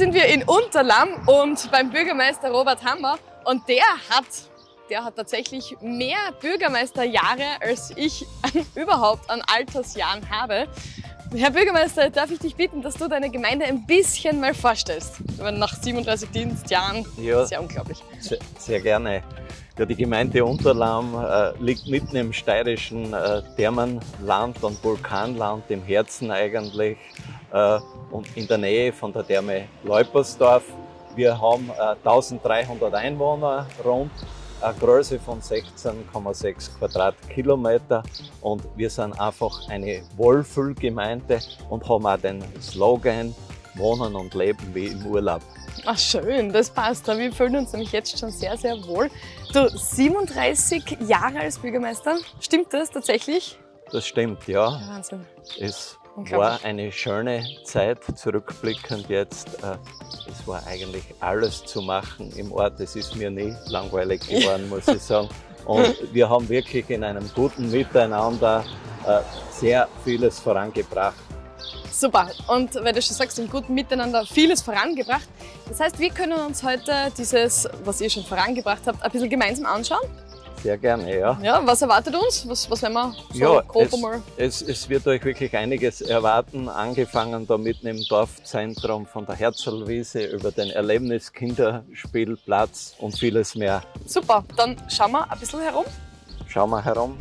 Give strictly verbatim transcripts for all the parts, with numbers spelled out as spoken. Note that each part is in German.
sind wir in Unterlamm und beim Bürgermeister Robert Hammer und der hat, der hat tatsächlich mehr Bürgermeisterjahre, als ich überhaupt an Altersjahren habe. Herr Bürgermeister, darf ich dich bitten, dass du deine Gemeinde ein bisschen mal vorstellst? Nach siebenunddreißig Dienstjahren, ja, sehr unglaublich. Sehr, sehr gerne. Ja, die Gemeinde Unterlamm äh, liegt mitten im steirischen äh, Thermenland und Vulkanland, im Herzen eigentlich, äh, und in der Nähe von der Therme Leupersdorf. Wir haben äh, eintausenddreihundert Einwohner rund, eine Größe von sechzehn Komma sechs Quadratkilometer und wir sind einfach eine Wohlfühlgemeinde und haben auch den Slogan Wohnen und Leben wie im Urlaub. Ach schön, das passt. Wir fühlen uns nämlich jetzt schon sehr, sehr wohl. Du, siebenunddreißig Jahre als Bürgermeister, stimmt das tatsächlich? Das stimmt, ja. Wahnsinn. Es war eine schöne Zeit, zurückblickend jetzt. Äh, es war eigentlich alles zu machen im Ort. Es ist mir nie langweilig geworden, muss ich sagen. Und wir haben wirklich in einem guten Miteinander äh, sehr vieles vorangebracht. Super. Und weil du schon sagst, im guten Miteinander vieles vorangebracht. Das heißt, wir können uns heute dieses, was ihr schon vorangebracht habt, ein bisschen gemeinsam anschauen. Sehr gerne, ja. Ja, was erwartet uns? Was, was werden wir so ja, grob es, einmal? Es, es wird euch wirklich einiges erwarten, angefangen da mitten im Dorfzentrum von der Herzlwiese über den Erlebniskinderspielplatz und vieles mehr. Super, dann schauen wir ein bisschen herum. Schauen wir herum.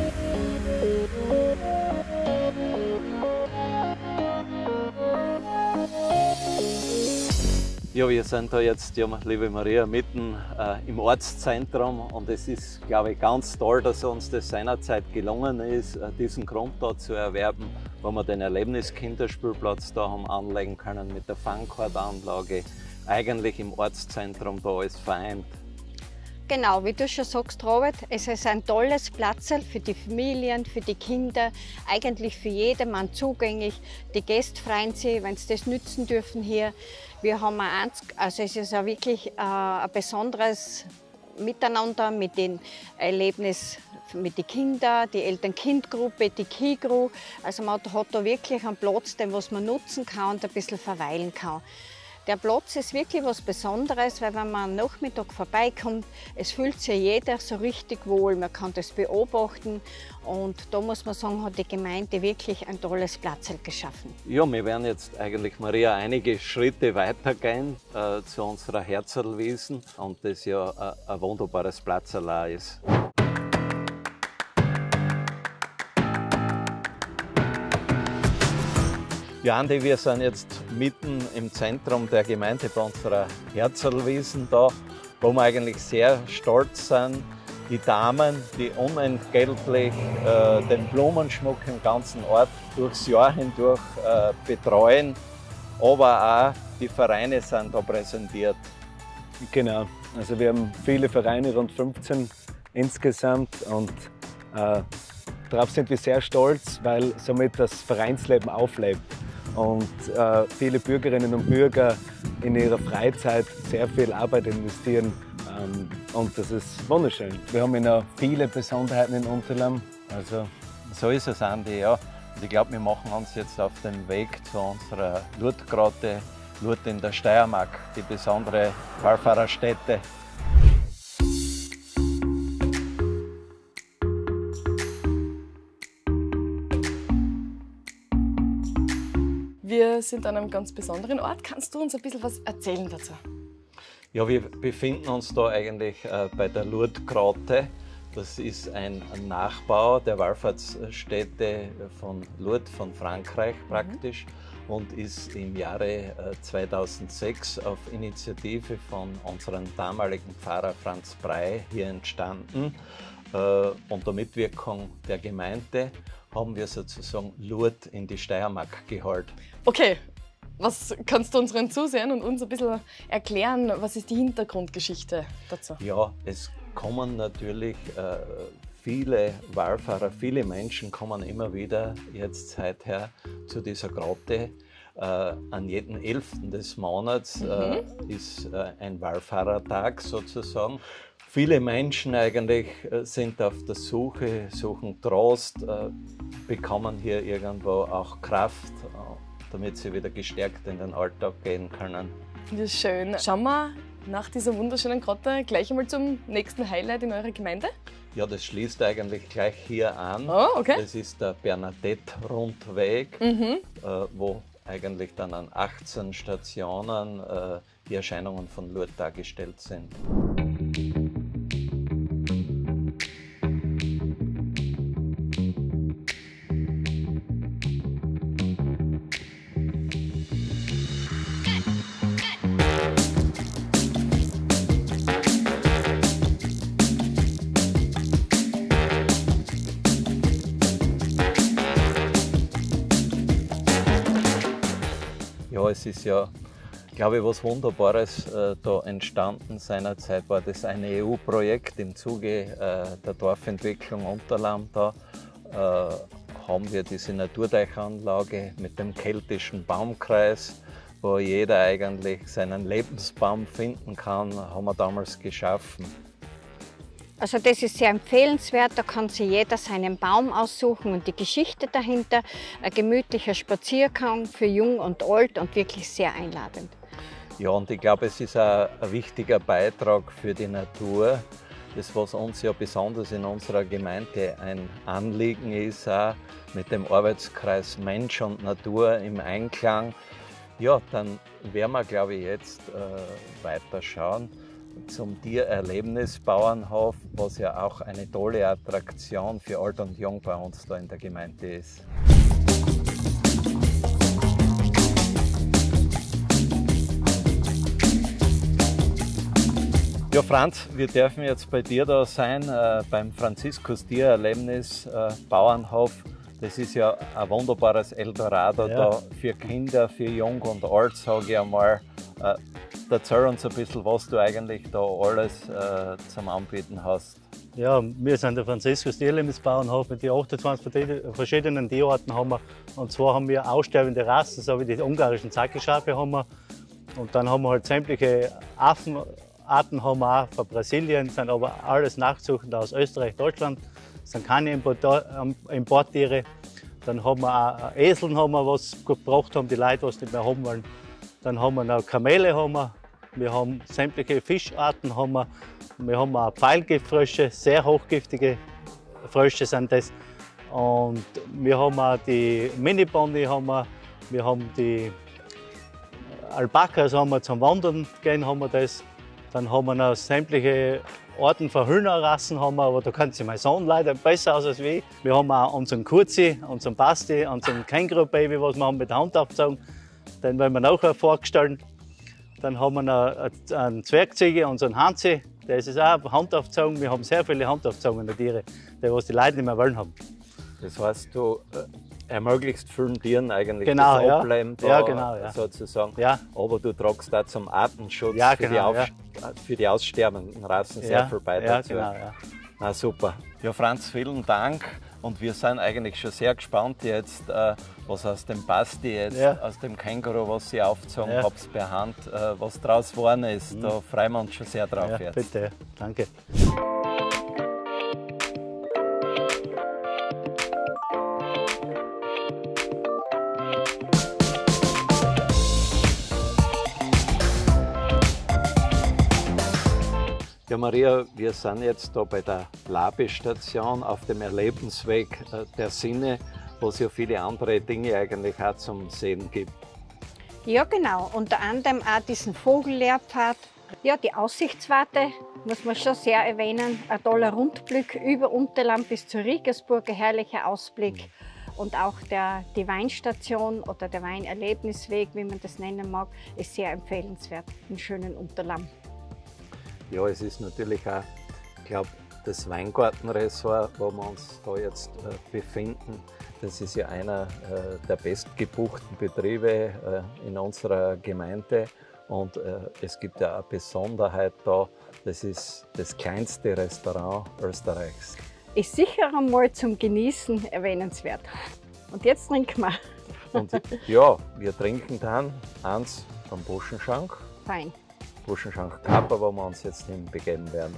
Ja, wir sind da jetzt, ja, liebe Maria, mitten äh, im Ortszentrum und es ist, glaube ich, ganz toll, dass uns das seinerzeit gelungen ist, äh, diesen Grund da zu erwerben, wo wir den Erlebniskinderspielplatz da haben anlegen können mit der Fangkordanlage, eigentlich im Ortszentrum da alles vereint. Genau, wie du schon sagst, Robert, es ist ein tolles Platzl für die Familien, für die Kinder, eigentlich für jedermann zugänglich. Die Gäste freuen sich, wenn sie das nützen dürfen hier. Wir haben ein, also es ist auch wirklich äh, ein besonderes Miteinander mit dem Erlebnis mit den Kindern, die Eltern-Kind-Gruppe, die Kigru. Also man hat da wirklich einen Platz, den was man nutzen kann und ein bisschen verweilen kann. Der Platz ist wirklich was Besonderes, weil wenn man am Nachmittag vorbeikommt, es fühlt sich jeder so richtig wohl. Man kann das beobachten und da muss man sagen, hat die Gemeinde wirklich ein tolles Platzl geschaffen. Ja, wir werden jetzt eigentlich, Maria, einige Schritte weitergehen äh, zu unserer Herzlwiesen und das ja äh, ein wunderbares Platzl auch ist. Ja, Andi, wir sind jetzt mitten im Zentrum der Gemeinde bei unserer Herzlwiesen da, wo wir eigentlich sehr stolz sind. Die Damen, die unentgeltlich äh, den Blumenschmuck im ganzen Ort durchs Jahr hindurch äh, betreuen, aber auch die Vereine sind da präsentiert. Genau, also wir haben viele Vereine, rund fünfzehn insgesamt und äh, darauf sind wir sehr stolz, weil somit das Vereinsleben auflebt. Und äh, viele Bürgerinnen und Bürger in ihrer Freizeit sehr viel Arbeit investieren. Ähm, und das ist wunderschön. Wir haben ja noch viele Besonderheiten in Unterlamm. Also so ist es, Andi, ja. Und ich glaube, wir machen uns jetzt auf den Weg zu unserer Lourdes-Grotte, Lourdes in der Steiermark, die besondere Wallfahrerstätte. Wir sind an einem ganz besonderen Ort. Kannst du uns ein bisschen was erzählen dazu? Ja, wir befinden uns da eigentlich äh, bei der Lourdes-Grotte. Das ist ein, ein Nachbau der Wallfahrtsstätte von Lourdes, von Frankreich praktisch, mhm. und ist im Jahre äh, zweitausendsechs auf Initiative von unserem damaligen Pfarrer Franz Brey hier entstanden. Äh, unter Mitwirkung der Gemeinde haben wir sozusagen Lourdes in die Steiermark geholt. Okay, was kannst du unseren Zusehern und uns ein bisschen erklären, was ist die Hintergrundgeschichte dazu? Ja, es kommen natürlich äh, viele Wallfahrer, viele Menschen kommen immer wieder jetzt seither zu dieser Grotte. Äh, an jeden elften des Monats mhm. äh, ist äh, ein Wallfahrertag sozusagen. Viele Menschen eigentlich sind auf der Suche, suchen Trost, bekommen hier irgendwo auch Kraft, damit sie wieder gestärkt in den Alltag gehen können. Das ist schön. Schauen wir nach dieser wunderschönen Grotte gleich einmal zum nächsten Highlight in eurer Gemeinde. Ja, das schließt eigentlich gleich hier an. Oh, okay. Das ist der Bernadette-Rundweg, Mhm. äh, wo eigentlich dann an achtzehn Stationen äh, die Erscheinungen von Lourdes dargestellt sind. Ja, es ist ja, glaube ich, was Wunderbares äh, da entstanden. Seinerzeit war das ein E U-Projekt im Zuge äh, der Dorfentwicklung Unterlamm. Da äh, haben wir diese Naturteichanlage mit dem keltischen Baumkreis, wo jeder eigentlich seinen Lebensbaum finden kann, haben wir damals geschaffen. Also das ist sehr empfehlenswert, da kann sich jeder seinen Baum aussuchen und die Geschichte dahinter. Ein gemütlicher Spaziergang für Jung und Alt und wirklich sehr einladend. Ja, und ich glaube, es ist auch ein wichtiger Beitrag für die Natur. Das, was uns ja besonders in unserer Gemeinde ein Anliegen ist, auch mit dem Arbeitskreis Mensch und Natur im Einklang. Ja, dann werden wir, glaube ich, jetzt äh, weiter schauen zum Tiererlebnisbauernhof, was ja auch eine tolle Attraktion für Alt und Jung bei uns da in der Gemeinde ist. Ja, Franz, wir dürfen jetzt bei dir da sein, äh, beim Franziskus Tiererlebnis äh, Bauernhof. Das ist ja ein wunderbares Eldorado Ja. da für Kinder, für Jung und Alt, sage ich einmal. Äh, erzähl uns ein bisschen, was du eigentlich da alles äh, zum Anbieten hast. Ja, wir sind der Franziskus Tiererlebnisbauernhof mit den achtundzwanzig verschiedenen Tierarten haben wir. Und zwar haben wir aussterbende Rassen, so wie die ungarischen Zackelschafe haben wir. Und dann haben wir halt sämtliche Affenarten haben wir auch von Brasilien, sind aber alles Nachzuchten aus Österreich, Deutschland. Das sind keine Importtiere. Dann haben wir auch Eseln, haben wir, was gebracht haben, die Leute, was nicht mehr haben wollen. Dann haben wir noch Kamele, haben wir. Wir haben sämtliche Fischarten, haben wir. Wir haben auch Pfeilgiftfrösche, sehr hochgiftige Frösche sind das. Und wir haben auch die Mini-Pony, haben wir. Wir haben die Alpakas, haben wir zum Wandern gehen, haben wir das. Dann haben wir noch sämtliche Arten von Hühnerrassen, haben wir, aber da kennt sich mein Sohn leider besser aus als ich. Wir haben auch unseren Kurzi, unseren Basti, unseren Känguru-Baby, was wir haben mit der Hand aufgezogen. Den werden wir nachher vorstellen. Dann haben wir noch einen Zwergziege, unseren Hansi. Der ist auch handaufgezogen. Wir haben sehr viele handaufgezogene Tiere, die was die Leute nicht mehr wollen haben. Das heißt, du äh, ermöglichst vielen Tieren eigentlich Genau, das ja. Ableben da, Ja, genau, ja. sozusagen. Ja. Aber du tragst da zum Artenschutz Ja, für, die genau, Auf für die aussterbenden Rassen sehr Ja, viel ja, Beitrag. genau, ja. Na super. Ja, Franz, vielen Dank. Und wir sind eigentlich schon sehr gespannt jetzt, äh, was aus dem Basti jetzt, Ja. aus dem Känguru, was Sie aufgezogen Ja. habt per Hand, äh, was draus geworden ist. Mhm. Da freuen wir uns schon sehr drauf Ja, jetzt. bitte, danke. Ja, Maria, wir sind jetzt da bei der Labestation auf dem Erlebensweg äh, der Sinne, wo es ja viele andere Dinge eigentlich auch zum Sehen gibt. Ja, genau. Unter anderem auch diesen Vogellehrpfad. Ja, die Aussichtswarte muss man schon sehr erwähnen. Ein toller Rundblick über Unterlamm bis zur Riegersburg, ein herrlicher Ausblick. Und auch der, die Weinstation oder der Weinerlebnisweg, wie man das nennen mag, ist sehr empfehlenswert im schönen Unterlamm. Ja, es ist natürlich auch, ich glaube, das Weingartenressort, wo wir uns da jetzt äh, befinden. Das ist ja einer äh, der bestgebuchten Betriebe äh, in unserer Gemeinde. Und äh, es gibt ja eine Besonderheit da, das ist das kleinste Restaurant Österreichs. Ist sicher einmal zum Genießen erwähnenswert. Und jetzt trinken wir. Und ja, wir trinken dann eins vom Buschenschank. Fein. Buschenschank Kappa, wo wir uns jetzt hinbegeben werden.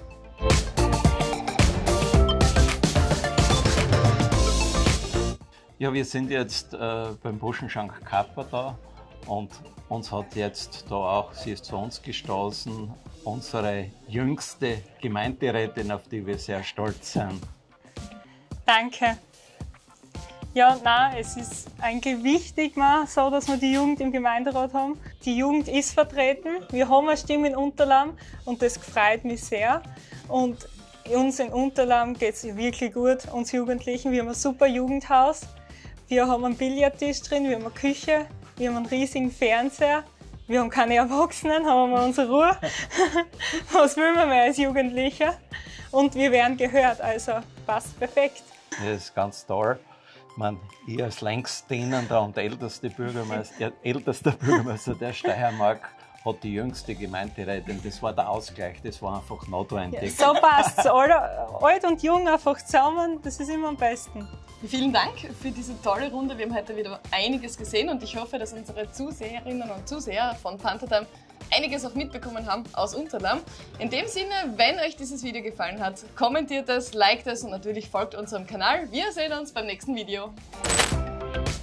Ja, wir sind jetzt äh, beim Buschenschank Kappa da Und uns hat jetzt da auch, sie ist zu uns gestoßen, unsere jüngste Gemeinderätin, auf die wir sehr stolz sind. Danke. Ja, nein, es ist eigentlich wichtig, mal so, dass wir die Jugend im Gemeinderat haben. Die Jugend ist vertreten, wir haben eine Stimme in Unterlahm und das freut mich sehr. Und uns in Unterlahm geht es wirklich gut, uns Jugendlichen. Wir haben ein super Jugendhaus, wir haben einen Billardtisch drin, wir haben eine Küche, wir haben einen riesigen Fernseher. Wir haben keine Erwachsenen, haben wir unsere Ruhe. Was will man mehr als Jugendlicher? Und wir werden gehört, also passt perfekt. Das ist ganz toll. Ich meine, ich als längst dienender und ältester Bürgermeister, ältester Bürgermeister der Steiermark hat die jüngste Gemeinderätin. Das war der Ausgleich, das war einfach notwendig. Ja, so passt es. Alt und jung einfach zusammen, das ist immer am besten. Vielen Dank für diese tolle Runde. Wir haben heute wieder einiges gesehen und ich hoffe, dass unsere Zuseherinnen und Zuseher von Panthertime einiges auch mitbekommen haben aus Unterlahm. In dem Sinne, wenn euch dieses Video gefallen hat, kommentiert es, liked es und natürlich folgt unserem Kanal. Wir sehen uns beim nächsten Video.